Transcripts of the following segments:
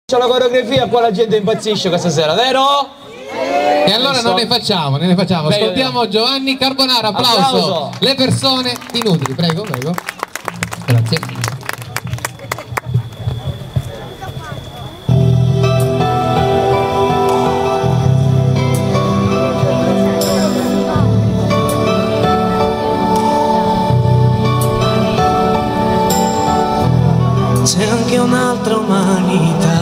C'è la coreografia, qua la gente impazzisce questa sera, vero? E allora non ne facciamo. Ascoltiamo Giovanni Carbonara, applauso. Le persone inutili, prego. Grazie. C'è anche un'altra umanità,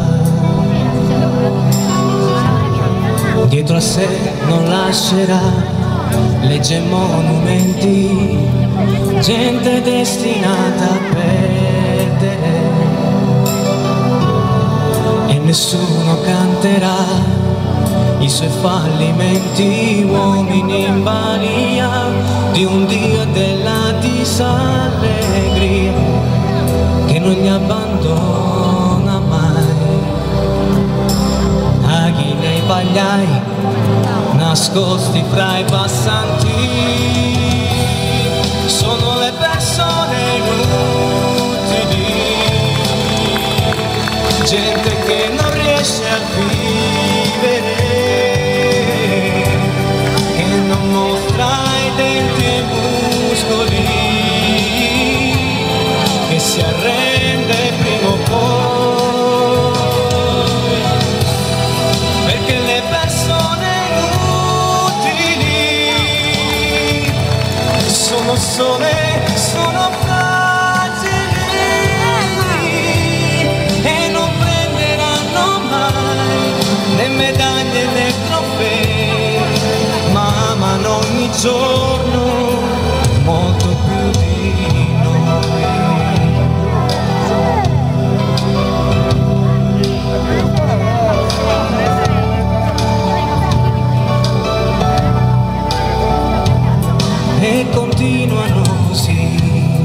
dietro a sé non lascerà legge monumenti, gente destinata a perdere, e nessuno canterà i suoi fallimenti, uomini in balia di un Dio della disallegria che non li abbandona mai. Aghi nei pagliai nascosti fra i passanti, sono le persone inutili, gente che non riesce a vivere, che non mostra i denti e i muscoli, che si arrende prima o poi, perché le persone inutili sono sole, sono fragili e non prenderanno mai né medaglie né trofei, ma amano ogni giorno molto più di noi. E continuano così,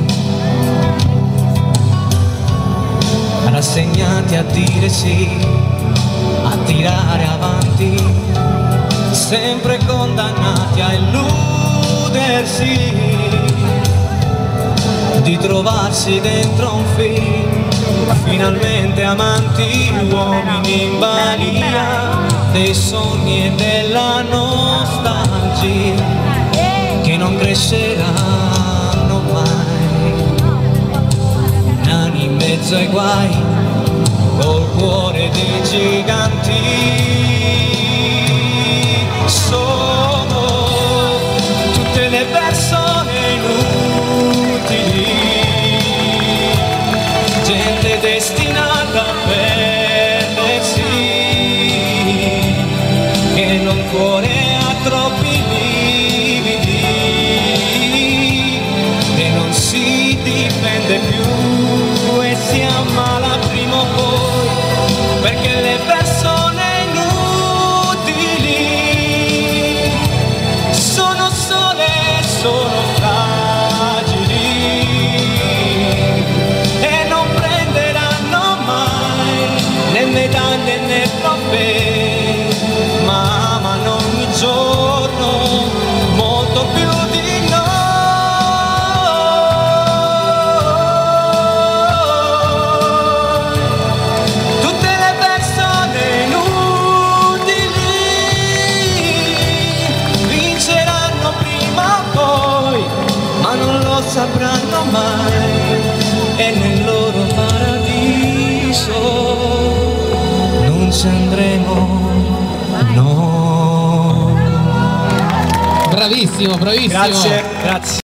rassegnati a dire sì, a tirare avanti, sempre condannati a illudersi di trovarsi dentro un film, finalmente amanti, uomini in balia dei sogni e della nostalgia, che non cresceranno mai, nani in mezzo ai guai, col cuore dei giganti. Sono tutte le persone inutili, gente destinata a perdersi, che non cuore a troppi lividi, e non si difende più e si ammala prima o poi, perché le persone inutili sono sole, sono fragili e non prenderanno mai né medaglie né trofei, ma amano ogni giorno molto più di noi. Tutte le persone inutili vinceranno prima o poi, ma non lo sapranno mai, e nel loro paradiso non ci andremo noi. Bravissimo. Grazie.